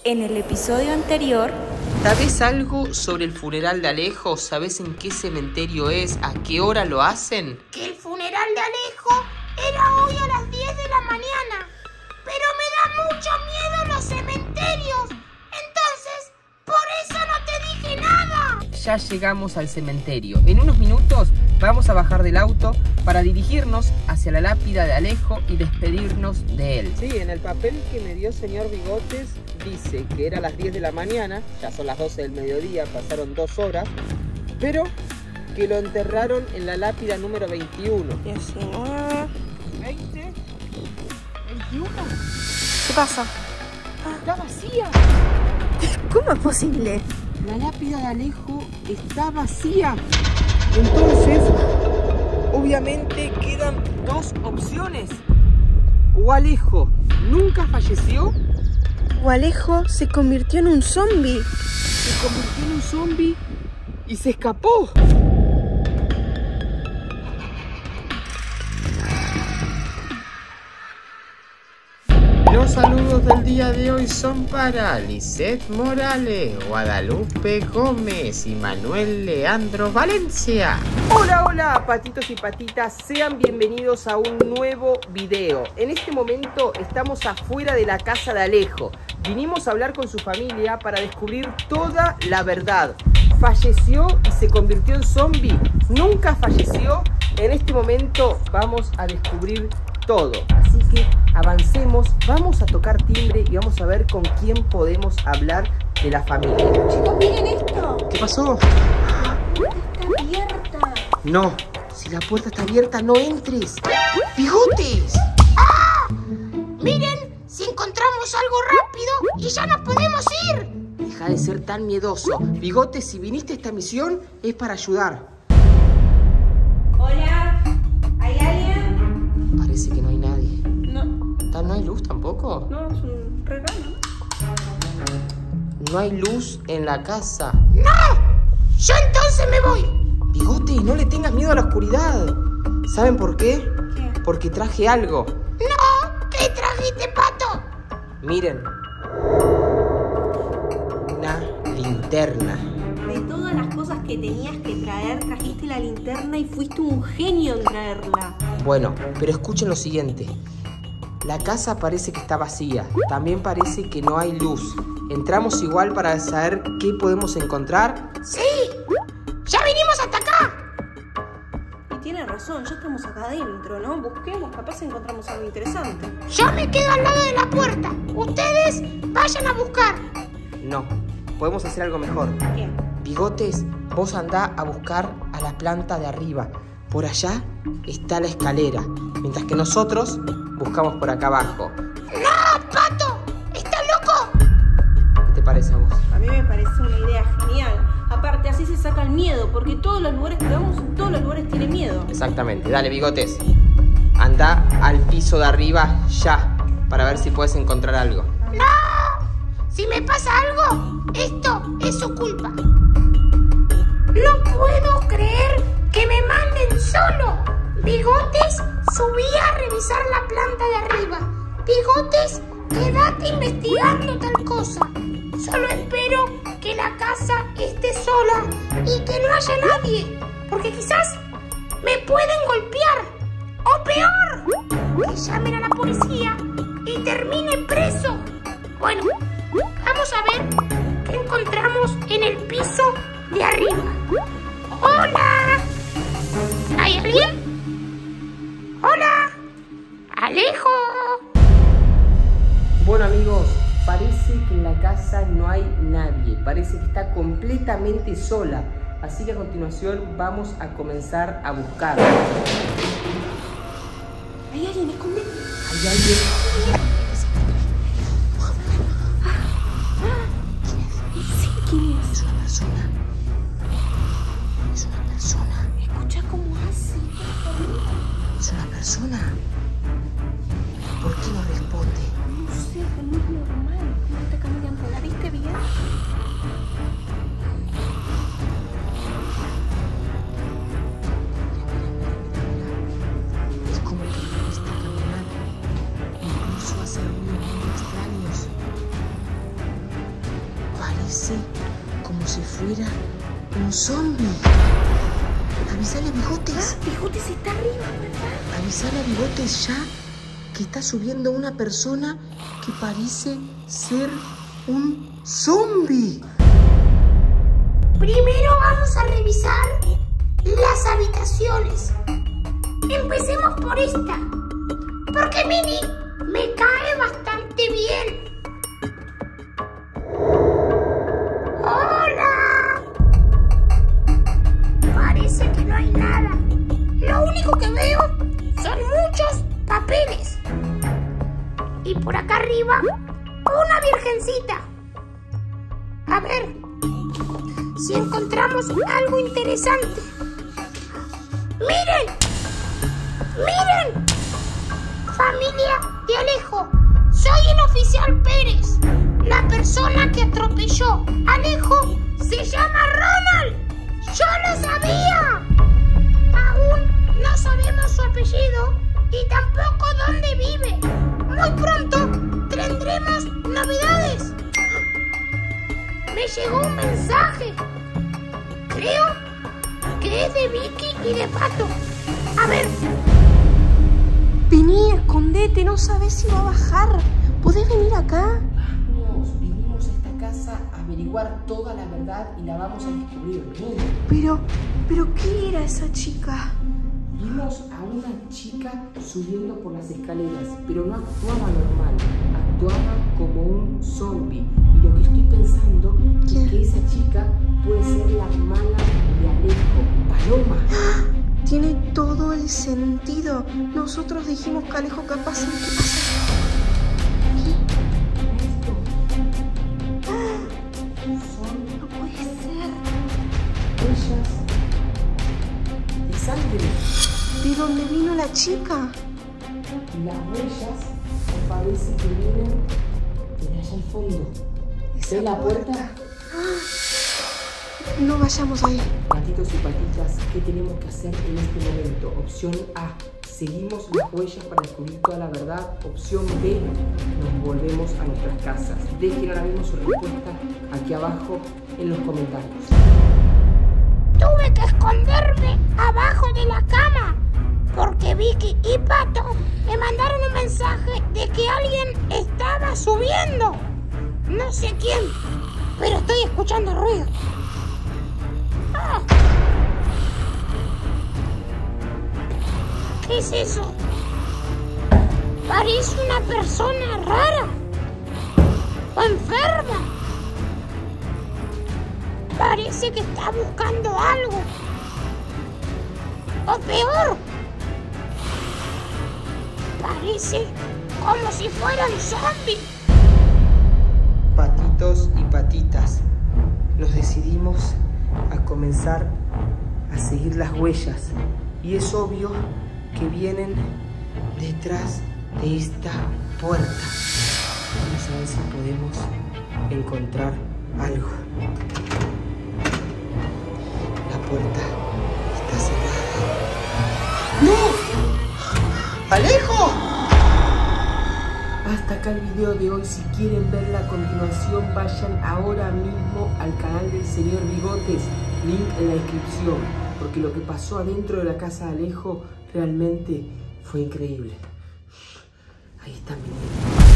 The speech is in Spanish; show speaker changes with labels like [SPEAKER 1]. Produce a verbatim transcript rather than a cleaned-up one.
[SPEAKER 1] En el episodio anterior...
[SPEAKER 2] ¿Sabes algo sobre el funeral de Alejo? ¿Sabes en qué cementerio es? ¿A qué hora lo hacen?
[SPEAKER 3] Que el funeral de Alejo era hoy a las diez de la mañana. Pero me da mucho miedo los cementerios. Entonces, por eso no te dije nada.
[SPEAKER 2] Ya llegamos al cementerio. En unos minutos vamos a bajar del auto para dirigirnos hacia la lápida de Alejo y despedirnos de él. Sí, en el papel que me dio señor Bigotes dice que era a las diez de la mañana, ya son las doce del mediodía, pasaron dos horas, pero que lo enterraron en la lápida número veintiuno.
[SPEAKER 3] diecinueve,
[SPEAKER 2] veinte, veintiuno.
[SPEAKER 3] ¿Qué pasa?
[SPEAKER 2] Está vacía.
[SPEAKER 3] ¿Cómo es posible?
[SPEAKER 2] La lápida de Alejo está vacía. Entonces, obviamente quedan dos opciones. O Alejo nunca falleció,
[SPEAKER 3] O Alejo se convirtió en un zombie.
[SPEAKER 2] se convirtió en un zombie y se escapó. Los saludos del día de hoy son para Lisette Morales, Guadalupe Gómez y Manuel Leandro Valencia. Hola, hola, patitos y patitas, sean bienvenidos a un nuevo video. En este momento estamos afuera de la casa de Alejo. Vinimos a hablar con su familia para descubrir toda la verdad. ¿Falleció y se convirtió en zombie? ¿Nunca falleció? En este momento vamos a descubrir todo. Así que avancemos, vamos a tocar timbre y vamos a ver con quién podemos hablar de la familia.
[SPEAKER 3] Chicos, miren esto.
[SPEAKER 2] ¿Qué pasó?
[SPEAKER 3] Está abierta.
[SPEAKER 2] No, si la puerta está abierta, no entres. ¡Bigotes!
[SPEAKER 3] ¡Ah! Miren, si encontramos algo rápido y ya nos podemos ir.
[SPEAKER 2] Deja de ser tan miedoso. Bigotes, si viniste a esta misión es para ayudar.
[SPEAKER 1] Hola, ¿hay alguien?
[SPEAKER 2] Parece que no hay nadie.
[SPEAKER 1] No,
[SPEAKER 2] ¿No hay luz tampoco?
[SPEAKER 1] no, es un regalo.
[SPEAKER 2] No hay luz en la casa.
[SPEAKER 3] ¡No! ¡Yo entonces me voy!
[SPEAKER 2] Bigote, no le tengas miedo a la oscuridad. ¿Saben por qué?
[SPEAKER 1] ¿Qué?
[SPEAKER 2] Porque traje algo.
[SPEAKER 3] ¡No! ¿Qué trajiste, Pato?
[SPEAKER 2] Miren. Una linterna.
[SPEAKER 1] De todas las cosas que tenías que traer, trajiste la linterna y fuiste un genio en traerla.
[SPEAKER 2] Bueno, pero escuchen lo siguiente. La casa parece que está vacía. También parece que no hay luz. Entramos igual para saber qué podemos encontrar.
[SPEAKER 3] ¡Sí! ¡Ya vinimos hasta acá!
[SPEAKER 1] Y tiene razón, ya estamos acá adentro, ¿no? Busquemos, capaz encontramos algo interesante.
[SPEAKER 3] Yo me quedo al lado de la puerta. Ustedes vayan a buscar.
[SPEAKER 2] No, podemos hacer algo mejor.
[SPEAKER 1] ¿Qué?
[SPEAKER 2] Bigotes, vos andá a buscar a la planta de arriba. Por allá está la escalera. Mientras que nosotros buscamos por acá abajo.
[SPEAKER 3] ¡No, Pato! ¿Estás loco?
[SPEAKER 2] ¿Qué te parece a vos?
[SPEAKER 1] A mí me parece una idea genial. Aparte, así se saca el miedo, porque todos los lugares que vamos, en todos los lugares tiene miedo.
[SPEAKER 2] Exactamente. Dale, Bigotes. Anda al piso de arriba ya, para ver si puedes encontrar algo.
[SPEAKER 3] ¡No! Si me pasa algo, esto es su culpa. No puedo creer que me manden solo. Bigotes, subí a revisar la planta de arriba. Bigotes, quédate investigando tal cosa. Solo espero que la casa esté sola y que no haya nadie, porque quizás me pueden golpear. O peor, que llamen a la policía y termine preso. Bueno, vamos a ver qué encontramos en el piso de arriba. ¡Hola! ¿Hay alguien? ¡Hola! ¡Alejo!
[SPEAKER 2] Bueno, amigos, parece que en la casa no hay nadie. Parece que está completamente sola. Así que a continuación vamos a comenzar a buscar.
[SPEAKER 1] ¿Hay alguien? Escondete.
[SPEAKER 2] ¿Hay alguien?
[SPEAKER 1] Sí, ¿quién es?
[SPEAKER 2] Es una persona. Es una persona.
[SPEAKER 1] Escucha cómo hace.
[SPEAKER 2] Es una persona. ¿Por qué no responde?
[SPEAKER 1] No sé, pero no es normal. ¿Cómo está caminando? ¿La viste bien?
[SPEAKER 2] Es como que no está caminando. Incluso hace ruidos muy extraños.
[SPEAKER 4] parece como si fuera un zombie. Avisale a Bigotes.
[SPEAKER 3] Ah, Bigotes está arriba, ¿verdad?
[SPEAKER 4] Avisale a Bigotes ya que está subiendo una persona que parece ser un zombie.
[SPEAKER 3] Primero vamos a revisar las habitaciones. Empecemos por esta, porque Mini me cae bastante bien. ¡Hola! Parece que no hay nada. Lo único que veo son muchos papeles. Y por acá arriba, una virgencita. A ver si encontramos algo interesante. ¡Miren! ¡Miren! Familia de Alejo, soy el oficial Pérez. La persona que atropelló a Alejo se llama Ronald. ¡Yo lo sabía! Aún no sabemos su apellido y tampoco dónde vive. Muy pronto tendremos novedades. Me llegó un mensaje. Creo que es de Vicky y de Pato. A ver.
[SPEAKER 4] Vení, escondete, no sabes si va a bajar. ¿Podés venir acá?
[SPEAKER 5] Vamos, vinimos a esta casa a averiguar toda la verdad y la vamos a descubrir. Ven.
[SPEAKER 4] Pero, pero ¿qué era esa chica?
[SPEAKER 5] Vimos a una chica subiendo por las escaleras, pero no actuaba normal, actuaba como un zombie. Y lo que estoy pensando
[SPEAKER 4] ¿Qué?
[SPEAKER 5] es que esa chica puede ser la hermana de Alejo, Paloma.
[SPEAKER 4] Tiene todo el sentido. Nosotros dijimos que Alejo capaz... ¿Qué pasa?
[SPEAKER 5] Son
[SPEAKER 4] No puede ser.
[SPEAKER 5] huellas de sangre.
[SPEAKER 4] ¿De dónde vino la chica?
[SPEAKER 5] Y las huellas parece que vienen de allá al fondo.
[SPEAKER 4] Esa
[SPEAKER 5] ¿Ves la puerta?
[SPEAKER 4] puerta. No vayamos ahí.
[SPEAKER 5] Patitos y patitas, ¿qué tenemos que hacer en este momento? Opción A, seguimos las huellas para descubrir toda la verdad. Opción B, nos volvemos a nuestras casas. Dejen ahora mismo su respuesta aquí abajo en los comentarios.
[SPEAKER 3] Tuve que esconderme abajo de la cama porque Vicky y Pato me mandaron un mensaje de que alguien estaba subiendo. No sé quién, pero estoy escuchando ruido. Ah. ¿Qué es eso? Parece una persona rara o enferma. Parece que está buscando algo. O peor, parece como si fuera un zombie.
[SPEAKER 4] Patitos y patitas, nos decidimos a comenzar a seguir las huellas. Y es obvio que vienen detrás de esta puerta. Vamos a ver si podemos encontrar algo. La puerta está cerrada. ¡No! ¡Alejo!
[SPEAKER 5] Hasta acá el video de hoy. Si quieren ver la continuación, vayan ahora mismo al canal del señor Bigotes, link en la descripción, porque lo que pasó adentro de la casa de Alejo realmente fue increíble. Ahí está mi